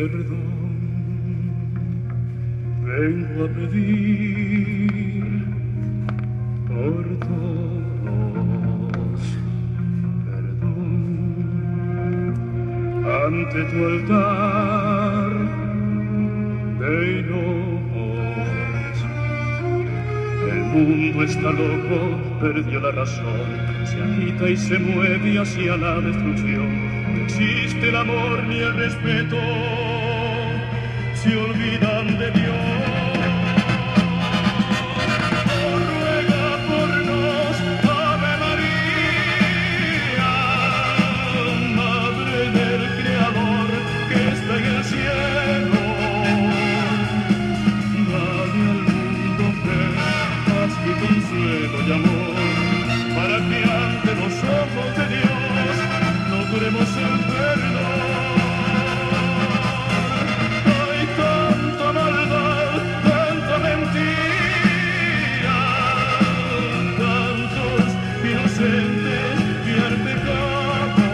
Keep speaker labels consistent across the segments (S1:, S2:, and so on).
S1: Perdón, vengo a pedir por todos perdón ante tu altar de hinoos. El mundo está loco, perdió la razón, se agita y se mueve hacia la destrucción. No existe el amor ni el respeto, se olvidan de Dios. Oh, ruega por nos, Ave María, Madre del Creador que está en el cielo. Dale al mundo fe, paz y consuelo y amor, para que ante los ojos de Dios no duremos en perdón. Hay tanta maldad, tanta mentira, tantos inocentes que han pecado.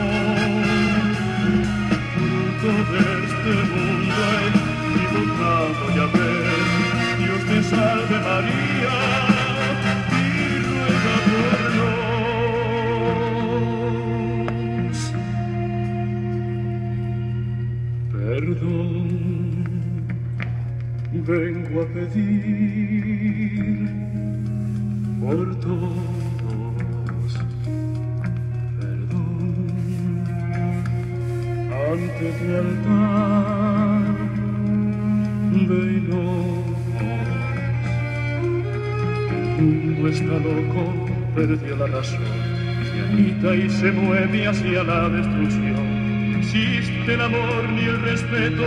S1: Fruto de este mundo equivocado, ya ves, Dios te salve María y ruega por nos. Perdón, vengo a pedir por todos perdón ante tu altar de hinoos. El mundo está loco, perdió la razón, se agita y se mueve hacia la destrucción. No existe el amor ni el respeto,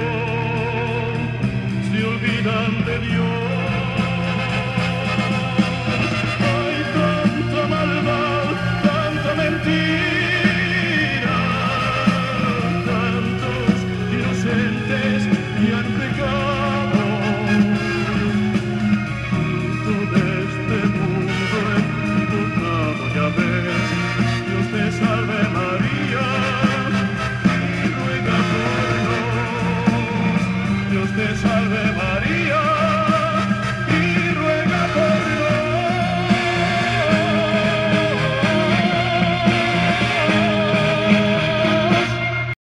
S1: se olvidan de Dios. Hay tanta maldad, tanta mentira, tantos inocentes que han pecado. Fruto de este mundo equivocado, ya ves, Dios te salve María, Dios te salve.